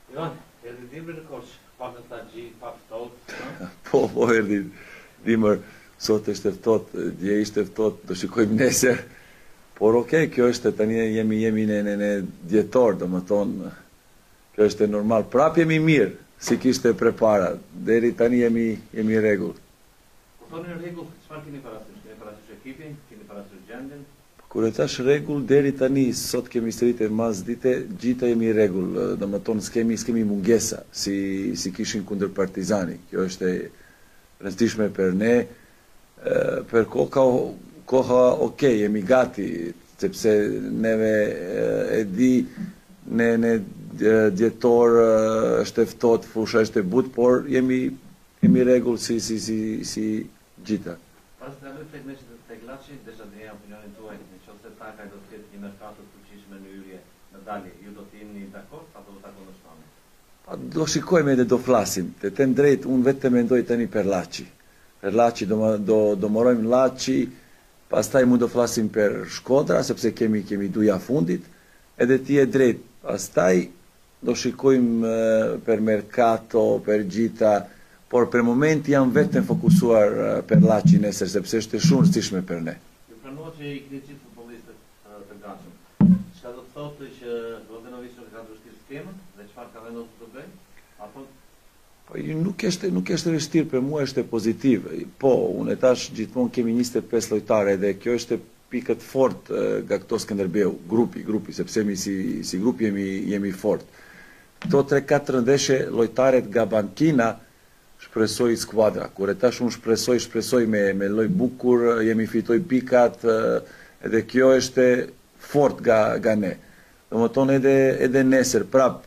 Ivan, edhe dimër koç, pak të gji, pak ftohtë. Po, erdi dimër, sot është ftohtë, dje ishte ftohtë, do shikojmë nesër. Por okej, kjo është tani jemi në djetor, do më thonë, kjo është normal. Prap jemi mirë, si kishte prepara, deri tani jemi rregull. Kur thoni rregull, çfarë keni parasysh? Keni parasysh ekipin, keni parasysh gjendjen? Kur e thash rregull, deri tani, sot kemi sëritë mas dite, gjitha jemi rregull, do më thonë s'kemi mungesa, si kishin kundër Partizani. Kjo është e rëndësishme për ne, për koha okej, jemi gati, sepse neve e di në djetor është ftohtë, fusha është e butë, por jemi rregull si gjitha. Pas të kaloj tek meshit tek Laçi, desha të njoja opinionin tuaj, nëse Takaj do të ketë një merkato të fuqishme në hyrje në dalje, ju do të jeni dakord apo do ta kundërshtonit? Do shikojmë edhe do flasim. Të drejt, unë vetë mendoj tani për Laçi. Per Laçi do morojmë Laçi, pastaj mund do flasim për Shkodra, sepse kemi duja fundit, edhe ti e drejt. Pastaj do shikojmë për merkato, për gjitha, por për moment jam vetëm fokusuar për Laçi nesër, sepse është shumë rëndësishme për ne. Ju pranuat që i keni gjithë futbollistët të gatshëm. Çka do të thotë që Mladenovic nuk ka vështirë skemën dhe çfarë ka vendosur të bëjë? Apo Nuk është vështirë, për mua është pozitiv. Po, unë e tash gjithmonë kemi 25 lojtare dhe kjo është pikët fort nga këto Skënderbeu, grupi, sepse mi si grupi jemi fort. Këto 3-4 ndeshje lojtaret nga bankina shpresoj skuadra. Kur e tash unë shpresoj me loj bukur, jemi fitoj pikat, edhe kjo është fort nga ne. Do më tonë edhe nesër, prap,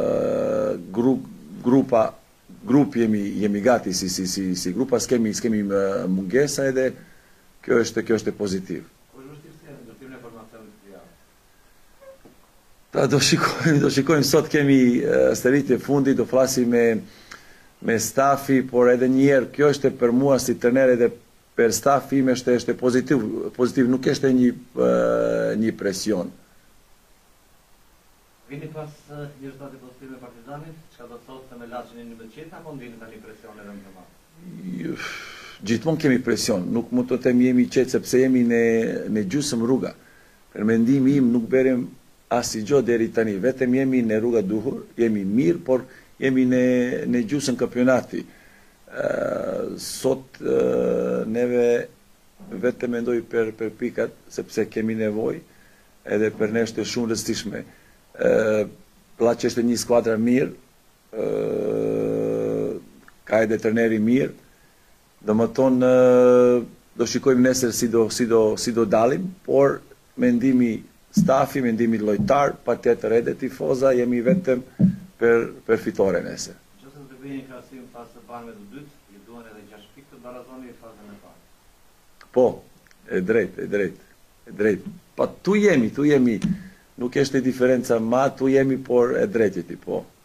grup jemi gati si grupa, s'kemi mungesa edhe kjo është pozitiv. ku është vështirësia në ndërtimin e formacionit të javës? Ta do shikojmë sot kemi stëritje fundi, do flasim me stafi, por edhe njerë, kjo është për mua si trener edhe për stafi im është pozitiv, nuk është një presion. Vini pas një rezultati pozitiv me Partizanit, çka do të thotë se me Laçin në 11 apo ndjeni tani presion edhe më të madh? Gjithmonë kemi presion, nuk mund të them jemi qetë sepse jemi në gjysmë rruga. Për mendimin im nuk berem asgjë deri tani, vetëm jemi në rruga duhur, jemi mirë, por jemi në gjysmë kampionati. Sot neve vetëm mendoj për pikat, sepse kemi nevojë, edhe për ne është shumë rëndësishme. Laçi është një skuadra mirë, ka edhe trajneri mirë, do më tonë do shikojmë nesër si do dalim, por mendimi stafi, mendimi lojtar, patjetër edhe tifoza, jemi vetëm për fitore nesër. Nëse do të bëjë një krahasim pas së parë me të dytë, ju duan edhe 6 pikë të barazoni në fazën e parë. Po, e drejt. Pa tu jemi, nuk është diferenca ma, tu jemi, por e drejti, po.